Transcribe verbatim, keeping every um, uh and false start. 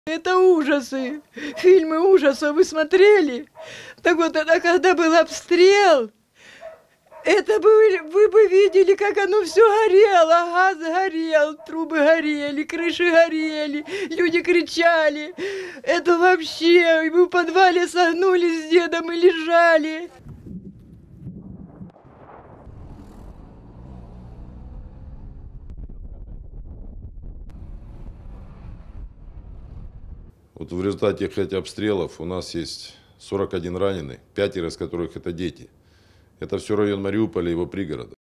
Это ужасы, фильмы ужасов вы смотрели? Так вот, это когда был обстрел, это бы, вы бы видели, как оно все горело, газ горел, трубы горели, крыши горели, люди кричали. Это вообще, мы в подвале согнулись с дедом и лежали. Вот в результате этих обстрелов у нас есть сорок один раненый, пятеро из которых это дети. Это все район Мариуполя и его пригорода.